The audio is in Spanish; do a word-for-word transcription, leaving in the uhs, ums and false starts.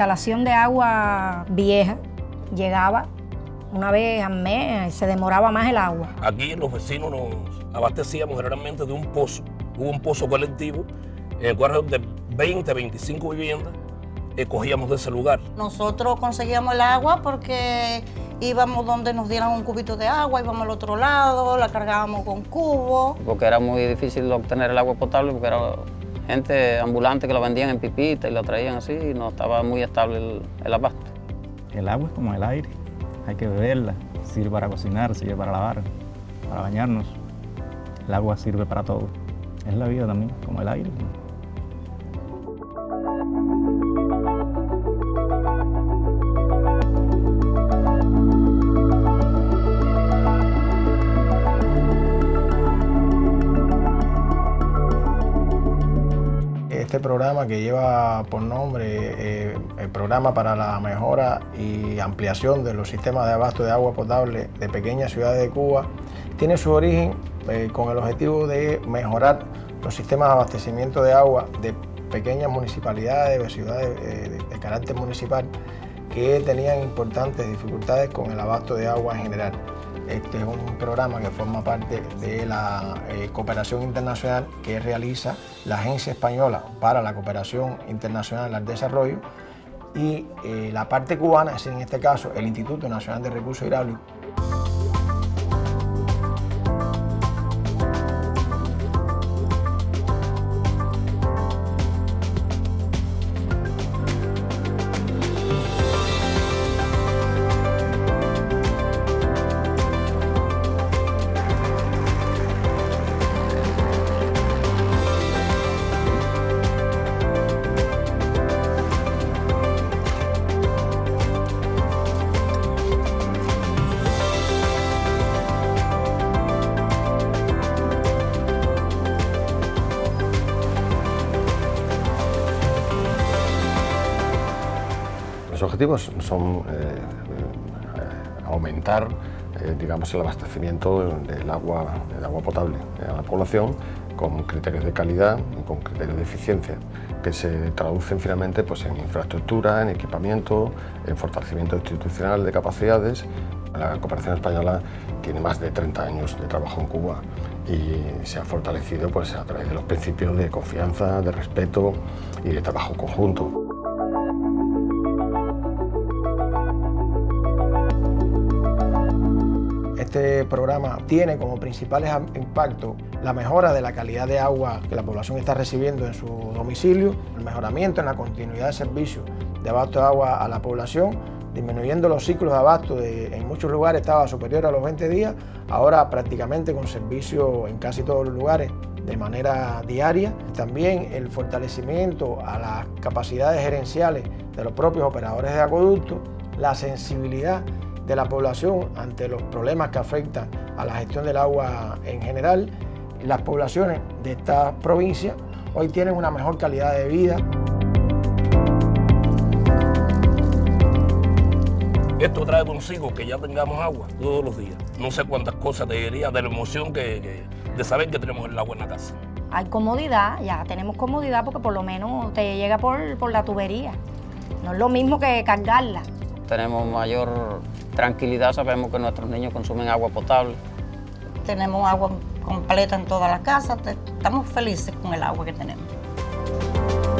instalación de agua vieja llegaba una vez al mes, se demoraba más el agua. Aquí los vecinos nos abastecíamos generalmente de un pozo. Hubo un pozo colectivo en el cual de veinte, veinticinco viviendas eh, cogíamos de ese lugar. Nosotros conseguíamos el agua porque íbamos donde nos dieran un cubito de agua, íbamos al otro lado, la cargábamos con cubo. Porque era muy difícil obtener el agua potable porque era gente ambulante que lo vendían en pipita y lo traían así y no estaba muy estable el, el abasto. El agua es como el aire, hay que beberla, sirve para cocinar, sirve para lavar, para bañarnos. El agua sirve para todo, es la vida también, como el aire. Este programa que lleva por nombre eh, el Programa para la Mejora y Ampliación de los Sistemas de Abasto de Agua Potable de Pequeñas Ciudades de Cuba tiene su origen eh, con el objetivo de mejorar los sistemas de abastecimiento de agua de pequeñas municipalidades, de ciudades eh, de, de carácter municipal que tenían importantes dificultades con el abasto de agua en general. Este es un programa que forma parte de la eh, cooperación internacional que realiza la Agencia Española para la Cooperación Internacional al Desarrollo y eh, la parte cubana, es en este caso el Instituto Nacional de Recursos Hidráulicos. Los objetivos son eh, aumentar eh, digamos, el abastecimiento del agua, del agua potable a la población con criterios de calidad y con criterios de eficiencia, que se traducen finalmente pues, en infraestructura, en equipamiento, en fortalecimiento institucional de capacidades. La cooperación española tiene más de treinta años de trabajo en Cuba y se ha fortalecido pues, a través de los principios de confianza, de respeto y de trabajo conjunto. Este programa tiene como principales impactos la mejora de la calidad de agua que la población está recibiendo en su domicilio, el mejoramiento en la continuidad de servicios de abasto de agua a la población, disminuyendo los ciclos de abasto, de, en muchos lugares estaba superior a los veinte días, ahora prácticamente con servicio en casi todos los lugares de manera diaria. También el fortalecimiento a las capacidades gerenciales de los propios operadores de acueductos, la sensibilidad de la población ante los problemas que afectan a la gestión del agua en general. Las poblaciones de esta provincia hoy tienen una mejor calidad de vida. Esto trae consigo que ya tengamos agua todos los días. No sé cuántas cosas te diría de la emoción que, que, de saber que tenemos el agua en la casa. Hay comodidad, ya tenemos comodidad porque por lo menos te llega por, por la tubería. No es lo mismo que cargarla. Tenemos mayor tranquilidad, sabemos que nuestros niños consumen agua potable. Tenemos agua completa en todas las casas, estamos felices con el agua que tenemos.